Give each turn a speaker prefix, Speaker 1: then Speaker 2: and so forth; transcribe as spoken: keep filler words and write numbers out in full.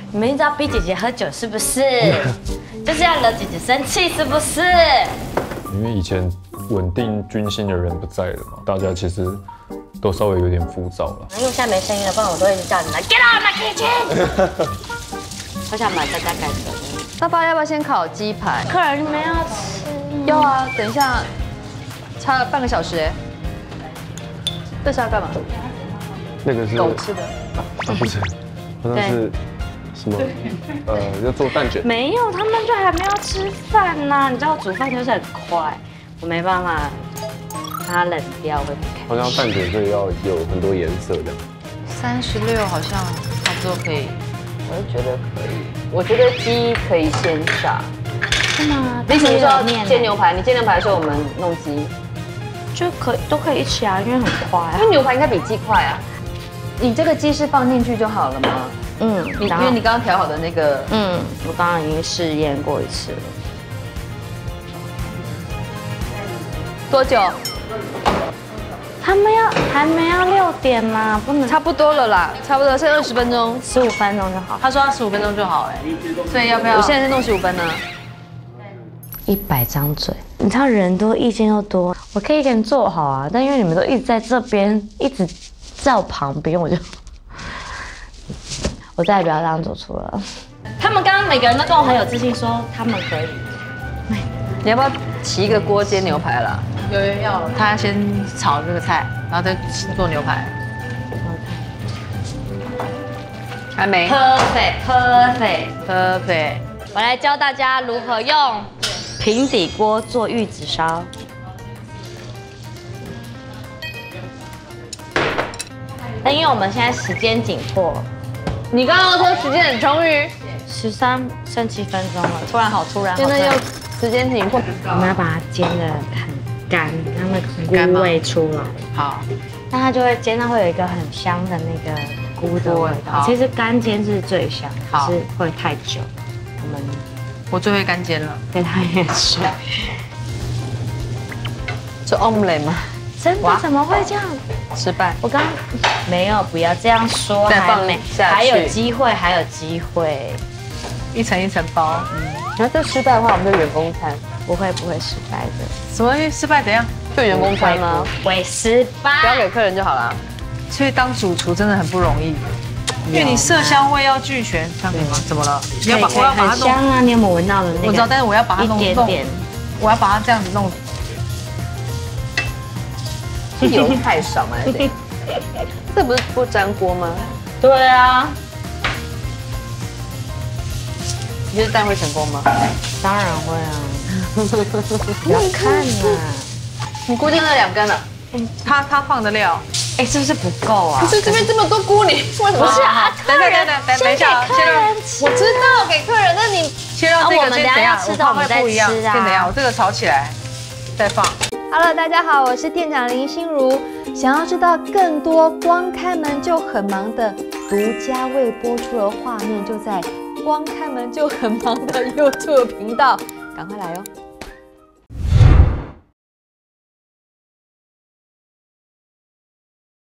Speaker 1: 你们一直要逼姐姐喝酒是不是？就是要惹姐姐生气是不是？
Speaker 2: 因为以前稳定军心的人不在了嘛，大家其实都稍微有点浮躁了。
Speaker 1: 因为现在没声音了，不然我都会一直叫你们 get out of my kitchen。我想把大家赶走。
Speaker 3: 那爸要不要先烤鸡排？
Speaker 1: 客人没有吃。
Speaker 3: 要啊，等一下，差了半个小时哎。这是要干嘛？
Speaker 4: 那个是
Speaker 3: 狗吃的。
Speaker 4: 啊，不是，好像是什么？呃，要做蛋卷。
Speaker 1: 没有，他们就还没有吃饭呢。你知道煮饭就是很快，我没办法让它冷掉，会不开心。
Speaker 4: 好像蛋卷，所以要有很多颜色的。
Speaker 3: 三十六好像差不多可以。
Speaker 5: 我也觉得可以。我觉得鸡可以先炸。
Speaker 1: 是吗？
Speaker 5: 你什么时候煎牛排？你煎牛排的时候我们弄鸡，
Speaker 1: 就可以都可以一起啊，因为很快啊。
Speaker 5: 因为牛排应该比鸡快啊。
Speaker 3: 你这个鸡是放进去就好了吗？
Speaker 1: 嗯，
Speaker 3: 你因为你刚刚调好的那个，
Speaker 1: 嗯，我刚刚已经试验过一次了。
Speaker 3: 多久？
Speaker 1: 他们要还没要六点嘛，不能
Speaker 3: 差不多了啦，差不多剩二十分钟，
Speaker 1: 十五分钟就好。
Speaker 3: 他说要十五分钟就好哎，所以要不要？我现在是弄十五分呢。
Speaker 1: 一百张嘴，你知道人多意见又多，我可以给你做好啊，但因为你们都一直在这边，一直在我旁边，我就我再也不要这样做出了。他们刚刚每个人都跟我很有自信说他们可以。
Speaker 3: 你要不要起一个锅煎牛排啦？
Speaker 6: 有人要，他先炒这个菜，然后再做牛排。
Speaker 3: 还没
Speaker 1: Perfect perfect
Speaker 6: perfect。
Speaker 1: 我来教大家如何用平底锅做玉子烧。但因为我们现在时间紧迫，
Speaker 3: 你刚刚说时间很充裕，
Speaker 1: 十三剩七分钟了，突然好突然，
Speaker 3: 现在又时间紧迫，
Speaker 1: 我们要把它煎得很干，让那个菇味出来。
Speaker 6: 好，
Speaker 1: 那它就会煎到会有一个很香的那个菇的味道。其实干煎是最香，可是会太久。我们
Speaker 6: 我最会干煎了，
Speaker 1: 对他也是。
Speaker 3: 是 omelette 吗？
Speaker 1: 真的怎么会这样？
Speaker 3: 失败。
Speaker 1: 我刚没有，不要这样说。
Speaker 3: 再放下去，
Speaker 1: 还有机会，还有机会。
Speaker 6: 一层一层包。
Speaker 3: 嗯。然后这失败的话，我们就员工餐。
Speaker 1: 不会不会失败的。
Speaker 6: 什么失败怎样？
Speaker 3: 就员工餐吗？
Speaker 1: 会失败。
Speaker 3: 不要给客人就好了。
Speaker 6: 所以当主厨真的很不容易，因为你色香味要俱全。这样可以吗？怎么了？你要把我要把它弄。
Speaker 1: 很香啊！你有没有闻到的那个？
Speaker 6: 我知道，但是我要把它弄弄。我要把它这样子弄。
Speaker 3: 油太少嘛？这不是不粘锅吗？
Speaker 1: 对啊。
Speaker 3: 你觉得蛋会成功吗？
Speaker 1: 当然会啊。要看啊。
Speaker 3: 你估定了两根了。
Speaker 6: 他他放的料，
Speaker 1: 哎，是不是不够啊？
Speaker 3: 可是这边这么多菇，你为什么？
Speaker 1: 不是啊，
Speaker 6: 等等等等等一下，
Speaker 1: 先给客人吃。
Speaker 3: 我知道给客人，那你
Speaker 6: 先让这个先等一下，
Speaker 1: 我怕会
Speaker 6: 不一样。先等一下，我这个炒起来再放。
Speaker 7: Hello， 大家好，我是店长林心如。想要知道更多光开门就很忙的独家未播出的画面，就在光开门就很忙的 YouTube 频道，赶快来哦！